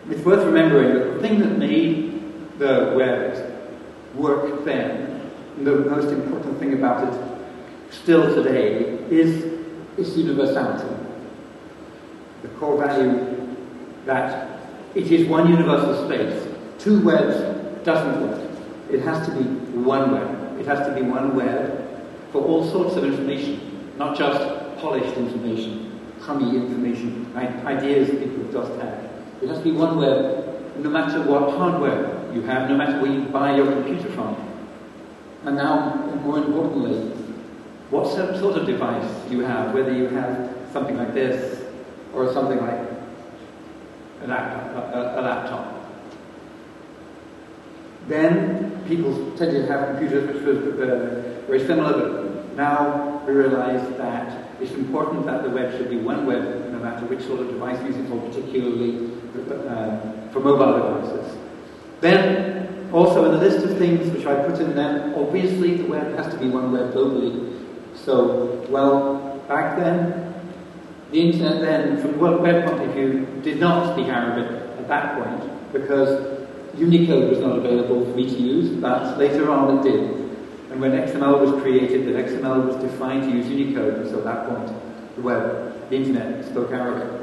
it's worth remembering that the thing that made the web work then, and the most important thing about it still today, is its universality. The core value that it is one universal space. Two webs doesn't work. It has to be one web. It has to be one web for all sorts of information, not just polished information, crummy information, ideas people just have. It has to be one web, no matter what hardware you have, no matter where you buy your computer from. And now, more importantly, what sort of device you have, whether you have something like this or something like a laptop. Then people tend to have computers which were very similar, but now we realize that it's important that the web should be one web, no matter which sort of device you use it for, particularly for mobile devices. Then, also in the list of things which I put in there, obviously the web has to be one web globally. So, well, back then, the internet then, from a web point of view, did not speak Arabic at that point, because Unicode was not available for me to use, but later on it did. And when XML was created, that XML was defined to use Unicode, and so at that point, the internet spoke Arabic.